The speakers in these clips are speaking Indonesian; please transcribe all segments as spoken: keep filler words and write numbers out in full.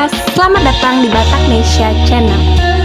selamat datang di Bataknesia Channel.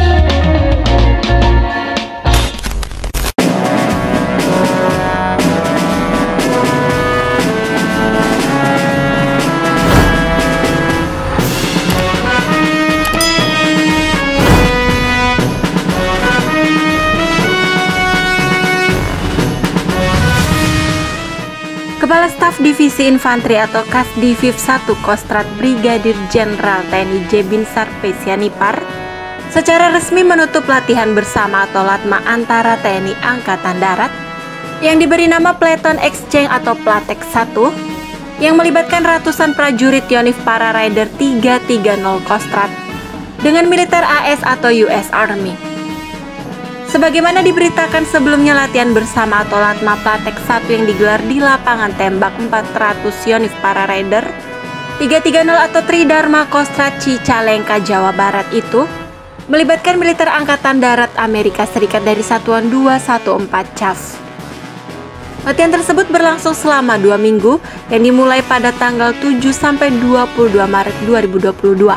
Kepala Staf Divisi Infanteri atau Kasdivif satu Kostrad Brigadir Jenderal T N I J Binsar Pesianipar secara resmi menutup latihan bersama atau Latma antara T N I Angkatan Darat yang diberi nama Platoon Exchange atau Platex satu yang melibatkan ratusan prajurit Yonif Para Rider tiga tiga nol Kostrad dengan militer A S atau U S Army. Sebagaimana diberitakan sebelumnya, latihan bersama atau Latma Platex satu yang digelar di lapangan tembak empat ratus Yonif Para Rider tiga tiga nol atau Tridharma Kostrad Cicalengka, Jawa Barat itu melibatkan militer Angkatan Darat Amerika Serikat dari Satuan dua satu empat C A F. Latihan tersebut berlangsung selama dua minggu yang dimulai pada tanggal tujuh sampai dua puluh dua Maret dua ribu dua puluh dua.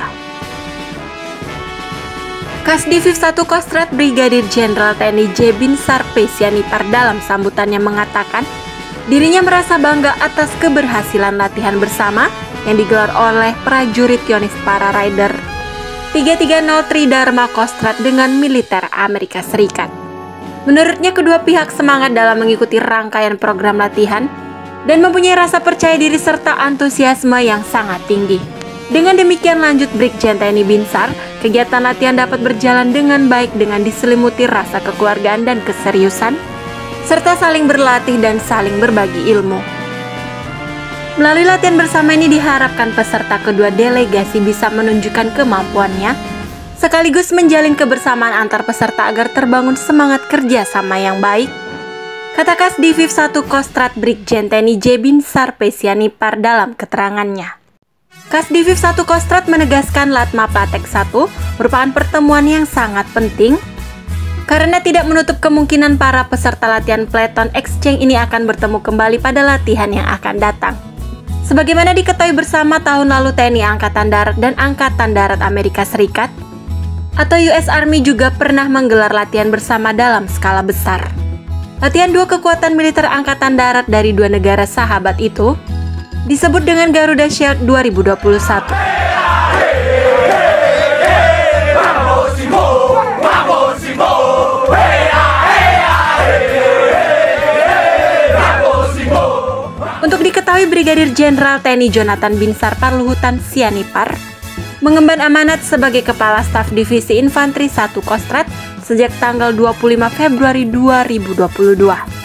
Kasdivif satu Kostrad Brigadir Jenderal T N I J Binsar Pesianipar dalam sambutannya mengatakan dirinya merasa bangga atas keberhasilan latihan bersama yang digelar oleh prajurit Yonif Para Rider tiga tiga nol Tridharma Kostrad dengan militer Amerika Serikat. Menurutnya, kedua pihak semangat dalam mengikuti rangkaian program latihan dan mempunyai rasa percaya diri serta antusiasme yang sangat tinggi. Dengan demikian, lanjut Brigjen T N I Binsar, kegiatan latihan dapat berjalan dengan baik dengan diselimuti rasa kekeluargaan dan keseriusan, serta saling berlatih dan saling berbagi ilmu. Melalui latihan bersama ini diharapkan peserta kedua delegasi bisa menunjukkan kemampuannya, sekaligus menjalin kebersamaan antar peserta agar terbangun semangat kerjasama yang baik, kata Kasdivif satu Kostrad Brigjen T N I J Binsar Pesianipar dalam keterangannya. Kasdivif satu Kostrad menegaskan Latma Platex satu merupakan pertemuan yang sangat penting karena tidak menutup kemungkinan para peserta latihan Platoon Exchange ini akan bertemu kembali pada latihan yang akan datang. Sebagaimana diketahui bersama, tahun lalu T N I Angkatan Darat dan Angkatan Darat Amerika Serikat atau U S Army juga pernah menggelar latihan bersama dalam skala besar. Latihan dua kekuatan militer Angkatan Darat dari dua negara sahabat itu disebut dengan Garuda Shield dua ribu dua puluh satu. Untuk diketahui, Brigadir Jenderal T N I Jonathan Binsar Parluhutan Sianipar mengemban amanat sebagai Kepala Staf Divisi Infanteri satu Kostrad sejak tanggal dua puluh lima Februari dua ribu dua puluh dua.